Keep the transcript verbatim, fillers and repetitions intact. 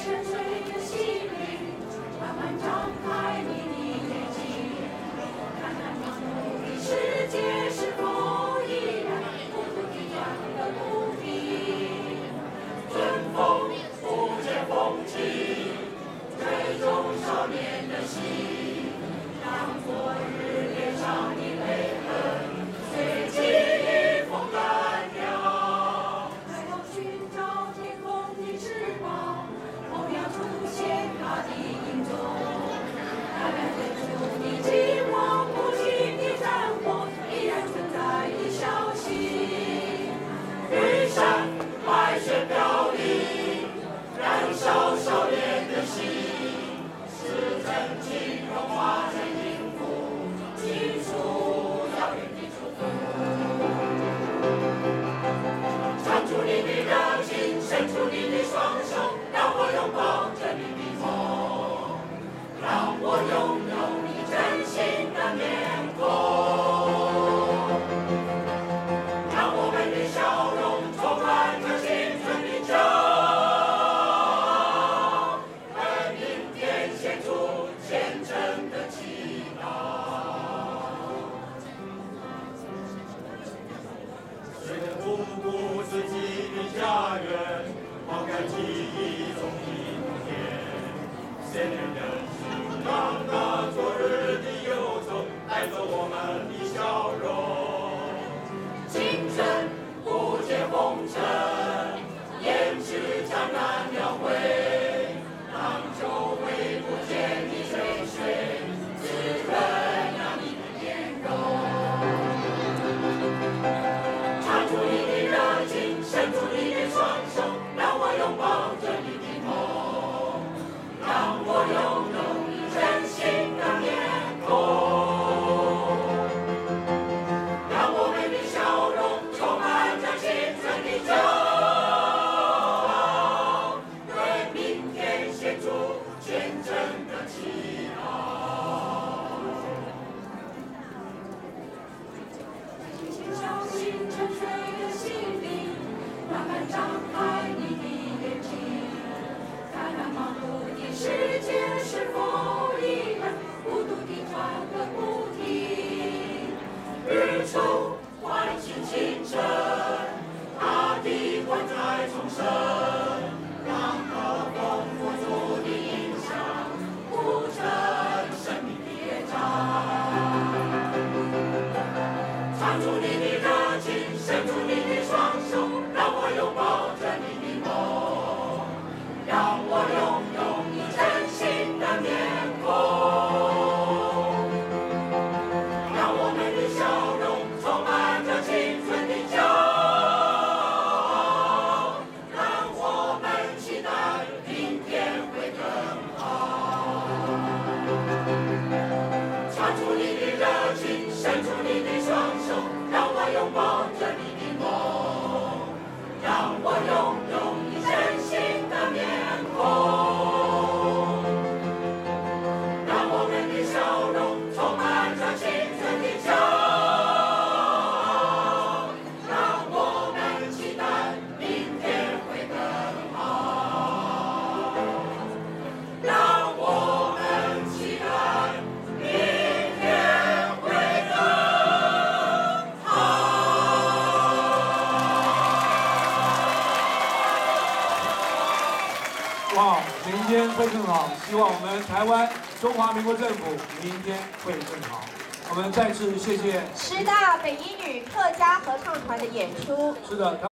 沉睡的心灵，慢慢张开你的眼睛，看看忙碌的世界是否依然孤独地转个不停。春风不解风情，追踪少年的心，让昨日脸上的泪痕随记忆风干掉。还要寻找天空的翅膀，候鸟出现它的影踪。那远远处的寂寞无情的战火依然存在的消息。玉山白雪飘零，燃烧少年的心，是真情融化成音符，倾诉遥远的祝福。唱出你的热情，伸出你的双手，让我拥抱着你的梦，让我拥有你真心的面孔，让我们的笑容充满着青春的骄傲，为明天献出虔诚的祈祷。谁能不顾自己的家园，抛开记忆中的梦魇？谁能忍心让那昨日的忧愁带走我们的笑容？青春不解风尘，胭脂沾染了灰，让久违不见的泪水滋润了你的面容。唱出你的热情，伸出你的双手，让我拥抱着你的梦，让我拥有你真心的面孔，让我们的笑容充满着青春的骄傲，为明天献出虔诚的祈祷。小心沉睡的心灵，慢慢张开你的眼睛，看看忙碌的世界是否依然孤独地转个不停。日出唤醒清晨，大地还在重生，让和风付出的影响铺成生命的乐章。唱出你的热情，伸出你的双手，让我拥抱着你的梦，让我拥有你真心的面孔，让我们的笑容充满着青春的骄傲，让我们期待明天会更好。唱出你的热情，伸出你的双手，让我拥抱着你的梦，让我拥有你真心的面孔，让我们的笑容充满着青春的骄傲，让我们期待明天会更好，让我们期待明天会更好。 哇，明天会更好，希望我们台湾中华民国政府明天会更好。我们再次谢谢， 师大北一女客家合唱团的演出。 是的。